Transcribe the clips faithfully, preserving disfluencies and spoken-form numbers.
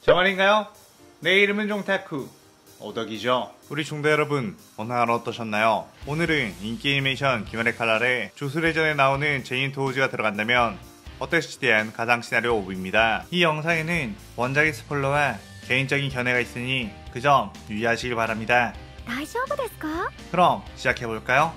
저 말인가요? 내 이름은 종타쿠 오덕이죠. 우리 중대 여러분, 오늘 하루 어떠셨나요? 오늘은 인기 애니메이션 귀멸의 칼날에 주술회전에 나오는 제인 토우즈가 들어간다면 어떨지에 대한 가상 시나리오 오브입니다. 이 영상에는 원작의 스포일러와 개인적인 견해가 있으니 그 점 유의하시길 바랍니다. 大丈夫ですか? 그럼 시작해볼까요?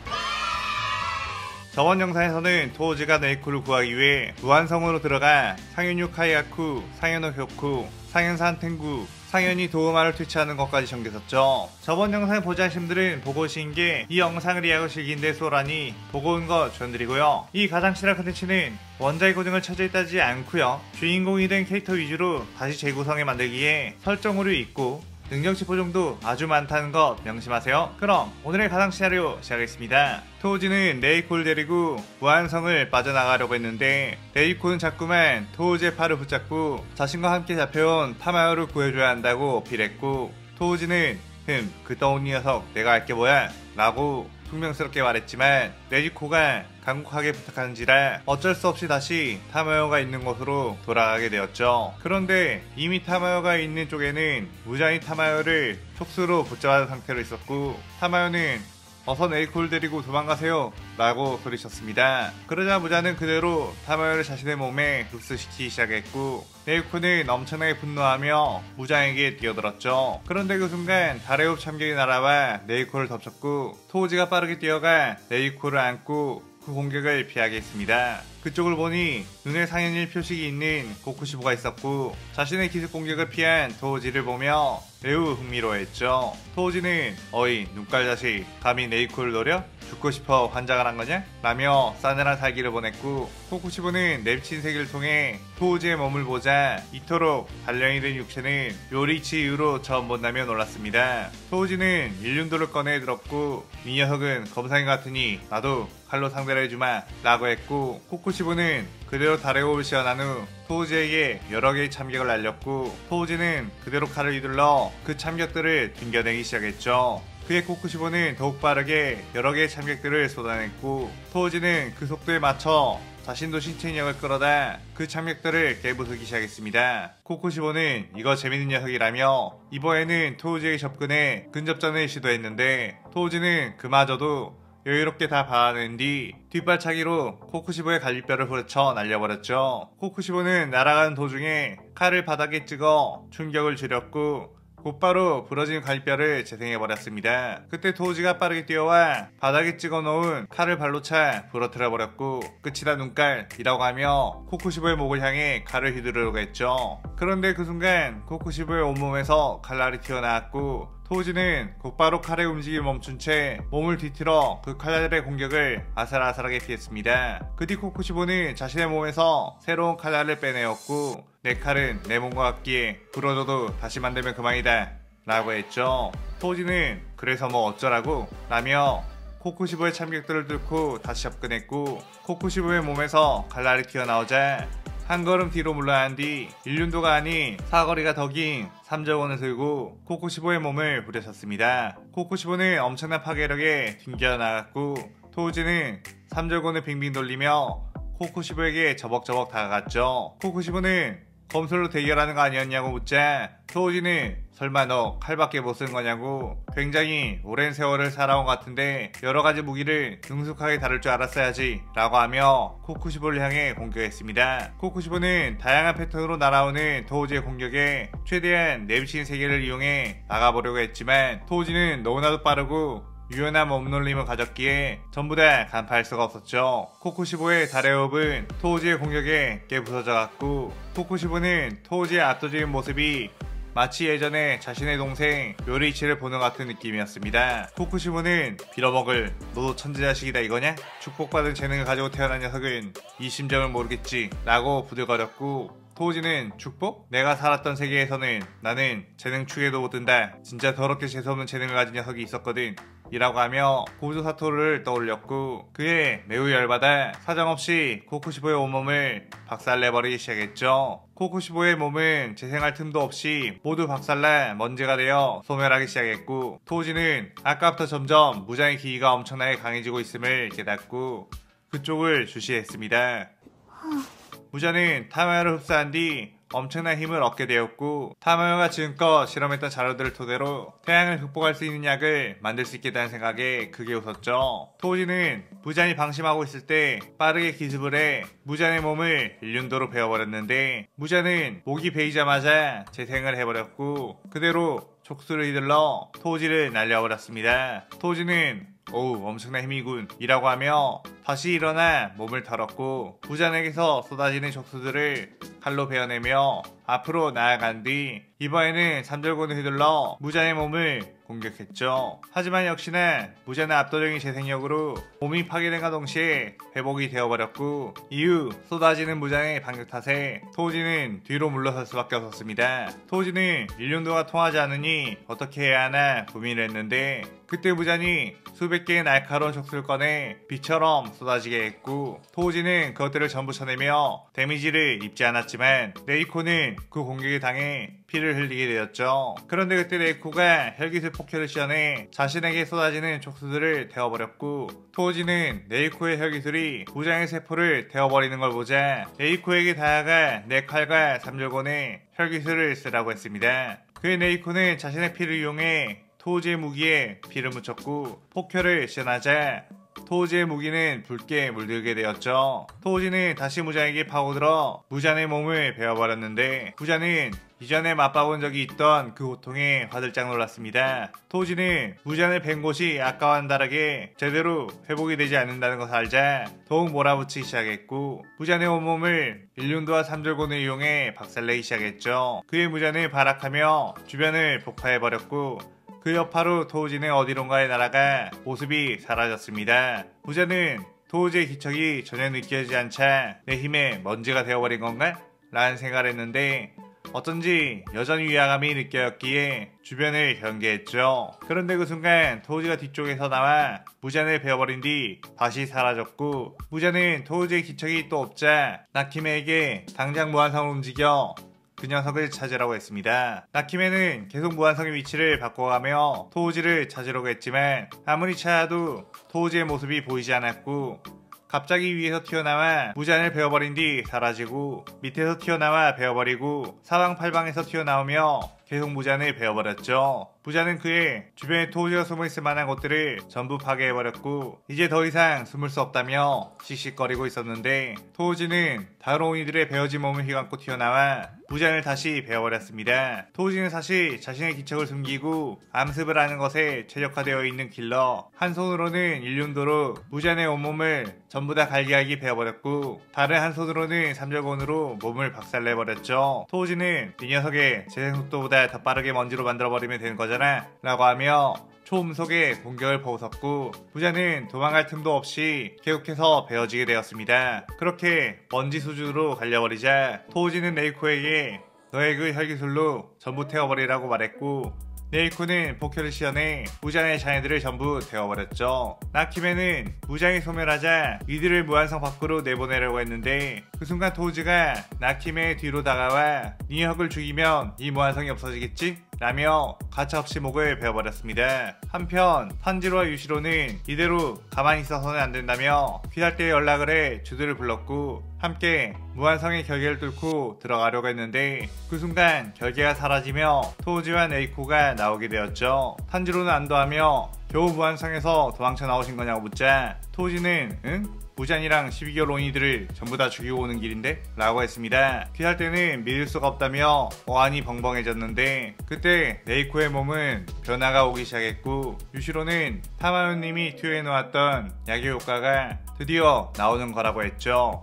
저번 영상에서는 토우즈가 네이코를 구하기 위해 무한성으로 들어가 상현유 카이아쿠, 상현호 효쿠, 상현산 탱구, 상현이 도우마를 퇴치하는 것까지 전개했었죠. 저번 영상을 보지 않으신 분들은 보고 오신 게 이 영상을 이해하고 즐긴데 쏘라니 보고 온 거 추천드리고요. 이 가상 시나리오 컨텐츠는 원작의 고증을 처리하지 않고요. 주인공이 된 캐릭터 위주로 다시 재구성해 만들기에 설정 오류 있고 능력 지표 정도 아주 많다는 것 명심하세요. 그럼 오늘의 가상 시나리오 시작하겠습니다. 토우즈는 네이코를 데리고 무한성을 빠져나가려고 했는데 네이코는 자꾸만 토우즈의 팔을 붙잡고 자신과 함께 잡혀온 타마요를 구해줘야 한다고 어필했고, 토우즈는 흠, 그 떠오르는 녀석 내가 알게 뭐야? 라고 퉁명스럽게 말했지만 네이코가 간곡하게 부탁하는지라 어쩔 수 없이 다시 타마요가 있는 곳으로 돌아가게 되었죠. 그런데 이미 타마요가 있는 쪽에는 무장이 타마요를 촉수로 붙잡은 상태로 있었고, 타마요는 어서 네이코를 데리고 도망가세요 라고 소리쳤습니다. 그러자 무자는 그대로 타마요를 자신의 몸에 흡수시키기 시작했고, 네이코는 엄청나게 분노하며 무장에게 뛰어들었죠. 그런데 그 순간 달의 흡 참견이 날아와 네이코를 덮쳤고, 토우즈가 빠르게 뛰어가 네이코를 안고 그 공격을 피하게 했습니다. 그쪽을 보니 눈에 상현일 표식이 있는 고쿠시보가 있었고, 자신의 기습 공격을 피한 토우즈를 보며 매우 흥미로워했죠. 토우즈는 어이 눈깔 자식, 감히 네이코를 노려? 죽고 싶어 환장을 한 거냐? 라며 싸늘한 살기를 보냈고, 고쿠시보는 냅친 세계를 통해 토우즈의 몸을 보자 이토록 단련이 된 육체는 요리치 이후로 처음 본다며 놀랐습니다. 토우즈는 일륜도를 꺼내 들었고, 이 녀석은 검상이 같으니 나도 칼로 상대를 해주마 라고 했고, 코쿠시보는 그대로 달의 호흡을 시원한 후 토우즈에게 여러 개의 참격을 날렸고, 토우즈는 그대로 칼을 휘둘러 그 참격들을 튕겨내기 시작했죠. 그의 코쿠시보는 더욱 빠르게 여러 개의 참격들을 쏟아냈고, 토우즈는 그 속도에 맞춰 자신도 신체 인력을 끌어다 그 참격들을 깨부수기 시작했습니다. 코쿠시보는 이거 재밌는 녀석이라며 이번에는 토우즈에게 접근해 근접전을 시도했는데, 토우즈는 그마저도 여유롭게 다 봐낸 뒤 뒷발차기로 코쿠시보의 갈비뼈를 후려쳐 날려버렸죠. 코쿠시보는 날아가는 도중에 칼을 바닥에 찍어 충격을 줄였고 곧바로 부러진 갈비뼈를 재생해버렸습니다. 그때 토우즈가 빠르게 뛰어와 바닥에 찍어놓은 칼을 발로 차 부러뜨려버렸고, 끝이다 눈깔이라고 하며 코쿠시보의 목을 향해 칼을 휘두르려고 했죠. 그런데 그 순간 코쿠시보의 온몸에서 칼날이 튀어나왔고, 토우즈는 곧바로 칼의 움직임을 멈춘 채 몸을 뒤틀어 그 칼날의 공격을 아슬아슬하게 피했습니다. 그 뒤 코쿠시보는 자신의 몸에서 새로운 칼날을 빼내었고, 내 칼은 내 몸과 같기에 부러져도 다시 만들면 그만이다 라고 했죠. 토우즈는 그래서 뭐 어쩌라고? 라며 코쿠시보의 참격들을 뚫고 다시 접근했고, 코쿠시보의 몸에서 칼날이 튀어나오자 한 걸음 뒤로 물러난 뒤 일륜도가 아닌 사거리가 더 긴 삼적원을 들고 코쿠시보의 몸을 부딪혔습니다. 코쿠시보는 엄청난 파괴력에 튕겨나갔고, 토우즈는 삼적원을 빙빙 돌리며 코쿠시보에게 저벅저벅 다가갔죠. 코쿠시보는 검술로 대결하는 거 아니었냐고 묻자 토우즈는 설마 너 칼밖에 못 쓴 거냐고, 굉장히 오랜 세월을 살아온 것 같은데 여러가지 무기를 능숙하게 다룰 줄 알았어야지 라고 하며 코쿠시보를 향해 공격했습니다. 코쿠시보는 다양한 패턴으로 날아오는 토우즈의 공격에 최대한 내비친 세계를 이용해 나가보려고 했지만, 토우즈는 너무나도 빠르고 유연한 몸놀림을 가졌기에 전부 다 간파할 수가 없었죠. 코쿠시보의 달의 호흡은 토우즈의 공격에 깨부서져갔고, 코쿠시보는 토우즈의 압도적인 모습이 마치 예전에 자신의 동생 요리이치를 보는 것 같은 느낌이었습니다. 코쿠시보는 빌어먹을 너도 천재자식이다 이거냐? 축복받은 재능을 가지고 태어난 녀석은 이 심정을 모르겠지 라고 부들거렸고, 토우즈는 축복? 내가 살았던 세계에서는 나는 재능 축에도 못 든다. 진짜 더럽게 재수없는 재능을 가진 녀석이 있었거든 이라고 하며 고조 사토를 떠올렸고, 그에 매우 열받아 사정없이 코쿠시보의 온몸을 박살내버리기 시작했죠. 코쿠시보의 몸은 재생할 틈도 없이 모두 박살나 먼지가 되어 소멸하기 시작했고, 토우즈는 아까부터 점점 무장의 기기가 엄청나게 강해지고 있음을 깨닫고 그쪽을 주시했습니다. 무자는 타마요를 흡수한 뒤 엄청난 힘을 얻게 되었고 타마요가 지금껏 실험했던 자료들을 토대로 태양을 극복할 수 있는 약을 만들 수 있겠다는 생각에 크게 웃었죠. 토우지는 무잔이 방심하고 있을 때 빠르게 기습을 해 무잔의 몸을 일륜도로 베어버렸는데 무잔은 목이 베이자마자 재생을 해버렸고 그대로 촉수를 휘둘러 토우지를 날려버렸습니다. 토우지는 오우 엄청난 힘이군 이라고 하며 다시 일어나 몸을 털었고 무잔에게서 쏟아지는 촉수들을 칼로 베어내며 앞으로 나아간 뒤 이번에는 삼절곤을 휘둘러 무잔의 몸을 공격했죠. 하지만 역시나 무잔의 압도적인 재생력으로 몸이 파괴된과 동시에 회복이 되어버렸고 이후 쏟아지는 무잔의 반격 탓에 토우지는 뒤로 물러설 수밖에 없었습니다. 토우지는 일륜도가 통하지 않으니 어떻게 해야 하나 고민을 했는데 그때 무잔이 수백 개의 날카로운 촉수를 꺼내 비처럼 쏟아지게 했고 토우지는 그것들을 전부 쳐내며 데미지를 입지 않았지만 네이코는 그 공격에 당해 피를 흘리게 되었죠. 그런데 그때 네이코가 혈기술 폭혈을 시연해 자신에게 쏟아지는 촉수들을 태워버렸고 토우지는 네이코의 혈기술이 무장의 세포를 태워버리는 걸 보자 네이코에게 다가가 네 칼과 삼절곤의 혈기술을 쓰라고 했습니다. 그의 네이코는 자신의 피를 이용해 토우지의 무기에 피를 묻혔고 폭혈을 시연하자 토우지의 무기는 붉게 물들게 되었죠. 토우지는 다시 무잔에게 파고들어 무잔의 몸을 베어버렸는데 무잔은 이전에 맛봐본 적이 있던 그 고통에 화들짝 놀랐습니다. 토우지는 무잔을 벤 곳이 아까와는 다르게 제대로 회복이 되지 않는다는 것을 알자 더욱 몰아붙이기 시작했고 무잔의 온몸을 일륜도와 삼절곤을 이용해 박살내기 시작했죠. 그의 무잔을 발악하며 주변을 폭파해버렸고 그 여파로 토우지는 어디론가에 날아가 모습이 사라졌습니다. 무잔은 토우지의 기척이 전혀 느껴지지 않자 내 힘에 먼지가 되어버린 건가? 라는 생각을 했는데 어쩐지 여전히 위화감이 느껴졌기에 주변을 경계했죠. 그런데 그 순간 토우지가 뒤쪽에서 나와 무잔을 베어버린 뒤 다시 사라졌고 무잔은 토우지의 기척이 또 없자 나키메에게 당장 무한성을 움직여 그 녀석을 찾으라고 했습니다. 나키메는 계속 무한성의 위치를 바꿔가며 토우지를 찾으려고 했지만 아무리 찾아도 토우지의 모습이 보이지 않았고 갑자기 위에서 튀어나와 무잔을 베어버린 뒤 사라지고 밑에서 튀어나와 베어버리고 사방팔방에서 튀어나오며 계속 무잔을 베어버렸죠. 무잔은 그의 주변에 토우지가 숨어있을 만한 곳들을 전부 파괴해버렸고 이제 더 이상 숨을 수 없다며 씩씩거리고 있었는데 토우지는 다른 이들의 베어진 몸을 휘감고 튀어나와 무잔을 다시 베어버렸습니다. 토우지는 사실 자신의 기척을 숨기고 암습을 하는 것에 최적화되어 있는 킬러 한 손으로는 일륜도로 무잔의 온몸을 전부 다 갈기갈기 베어버렸고 다른 한 손으로는 삼절곤으로 몸을 박살내버렸죠. 토우지는 이 녀석의 재생속도보다 더 빠르게 먼지로 만들어버리면 되는 거잖아 라고 하며 초음속에 공격을 퍼붓었고 무잔은 도망갈 틈도 없이 계속해서 베어지게 되었습니다. 그렇게 먼지 수준으로 갈려버리자 토우지는 네이코에게 너의 그 혈기술로 전부 태워버리라고 말했고 네이코는 폭혈을 시연해 무장의 자네들을 전부 태워버렸죠. 나키메는 무장이 소멸하자 이들을 무한성 밖으로 내보내려고 했는데 그 순간 토우지가 나키메의 뒤로 다가와 네 혁을 죽이면 이 무한성이 없어지겠지? 라며 가차없이 목을 베어버렸습니다. 한편 탄지로와 유시로는 이대로 가만히 있어서는 안된다며 귀할 때 연락을 해 주들을 불렀고 함께 무한성의 결계를 뚫고 들어가려고 했는데 그 순간 결계가 사라지며 토우지와 네이코가 나오게 되었죠. 탄지로는 안도하며 겨우 무한성에서 도망쳐 나오신 거냐고 묻자 토우지는 응? 무잔이랑 십이 개월 온이들을 전부 다 죽이고 오는 길인데? 라고 했습니다. 귀할 때는 믿을 수가 없다며 어안이 벙벙해졌는데 그때 네이코의 몸은 변화가 오기 시작했고 유시로는 타마요님이 투여해놓았던 약의 효과가 드디어 나오는 거라고 했죠.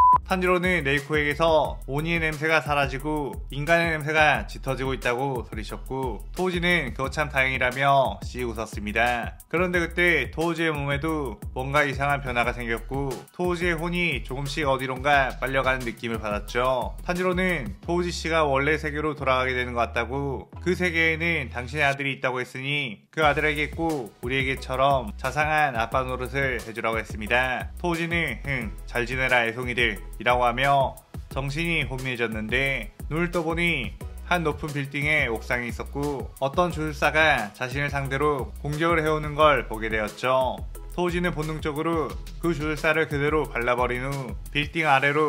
탄지로는 네이코에게서 오니의 냄새가 사라지고 인간의 냄새가 짙어지고 있다고 소리쳤고 토우지는 그거 참 다행이라며 씩 웃었습니다. 그런데 그때 토우지의 몸에도 뭔가 이상한 변화가 생겼고 토우지의 혼이 조금씩 어디론가 빨려가는 느낌을 받았죠. 탄지로는 토우지씨가 원래 세계로 돌아가게 되는 것 같다고 그 세계에는 당신의 아들이 있다고 했으니 그 아들에게 꼭 우리에게처럼 자상한 아빠 노릇을 해주라고 했습니다. 토우지는 흥 잘 지내라 애송이들 이라고 하며 정신이 혼미해졌는데 눈을 떠보니 한 높은 빌딩에 옥상이 있었고 어떤 주술사가 자신을 상대로 공격을 해오는 걸 보게 되었죠. 토우지는 본능적으로 그 주술사를 그대로 발라버린 후 빌딩 아래로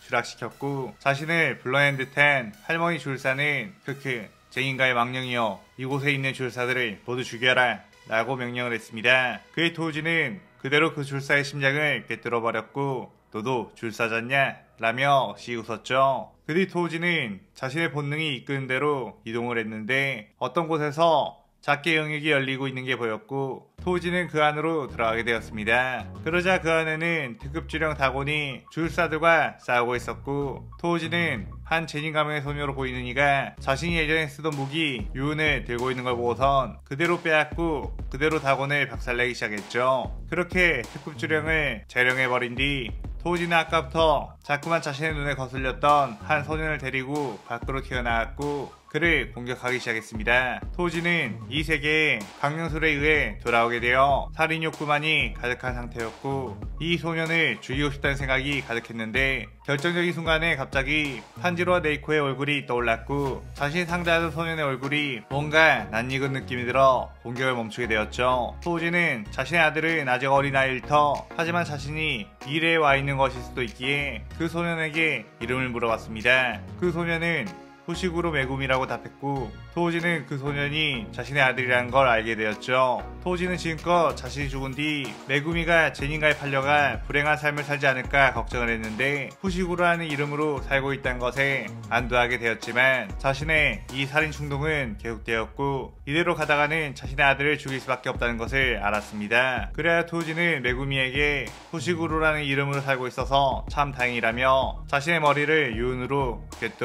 추락시켰고 자신을 불러낸 듯한 할머니 줄사는 크크 쟁인가의 망령이여 이곳에 있는 줄사들을 모두 죽여라 라고 명령을 했습니다. 그의 토우지는 그대로 그 줄사의 심장을 꿰뚫어버렸고 너도 줄사잖냐? 라며 씨 웃었죠. 그 뒤 토우지는 자신의 본능이 이끄는 대로 이동을 했는데 어떤 곳에서 작게 영역이 열리고 있는 게 보였고 토우지는 그 안으로 들어가게 되었습니다. 그러자 그 안에는 특급주령 다곤이 줄사들과 싸우고 있었고 토우지는 한 제닌 가명의 소녀로 보이는 이가 자신이 예전에 쓰던 무기 유운을 들고 있는 걸 보고선 그대로 빼앗고 그대로 다곤을 박살내기 시작했죠. 그렇게 특급주령을 재령해버린 뒤 토우지는 아까부터 자꾸만 자신의 눈에 거슬렸던 한 소년을 데리고 밖으로 튀어나왔고 그를 공격하기 시작했습니다. 토우지는 이 세계에 강령술에 의해 돌아오게 되어 살인 욕구만이 가득한 상태였고 이 소년을 죽이고 싶다는 생각이 가득했는데 결정적인 순간에 갑자기 탄지로와 네이코의 얼굴이 떠올랐고 자신이 상대하던 소년의 얼굴이 뭔가 낯익은 느낌이 들어 공격을 멈추게 되었죠. 토우지는 자신의 아들은 아직 어린아이일 터 하지만 자신이 미래에 와 있는 것일 수도 있기에 그 소년에게 이름을 물어봤습니다. 그 소년은 후식으로 메구미라고 답했고 토우지는 그 소년이 자신의 아들이라는 걸 알게 되었죠. 토우지는 지금껏 자신이 죽은 뒤 메구미가 제닌가에 팔려가 불행한 삶을 살지 않을까 걱정을 했는데 후식으로라는 이름으로 살고 있다는 것에 안도하게 되었지만 자신의 이 살인 충동은 계속되었고 이대로 가다가는 자신의 아들을 죽일 수밖에 없다는 것을 알았습니다. 그래야 토우지는 메구미에게 후식으로라는 이름으로 살고 있어서 참 다행이라며 자신의 머리를 유운으로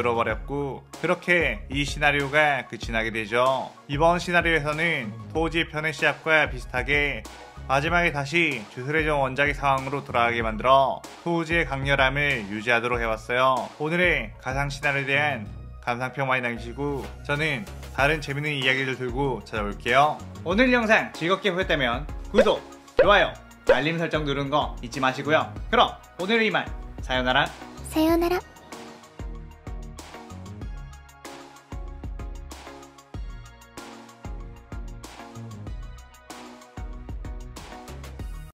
꿰뚫어버렸고 그렇게 이 시나리오가 끝이 나게 되죠. 이번 시나리오에서는 토우지의 편의 시작과 비슷하게 마지막에 다시 주술의정 원작의 상황으로 돌아가게 만들어 토우지의 강렬함을 유지하도록 해봤어요. 오늘의 가상 시나리오에 대한 감상평 많이 남기시고 저는 다른 재밌는 이야기를 들고 찾아올게요. 오늘 영상 즐겁게 보셨다면 구독, 좋아요, 알림 설정 누르는 거 잊지 마시고요. 그럼 오늘은 이만 사요나라 사요나라.